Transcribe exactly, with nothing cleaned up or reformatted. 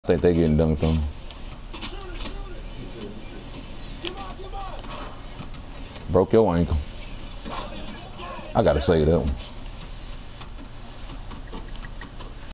I think they getting dunked on. Broke your ankle. I gotta say that one.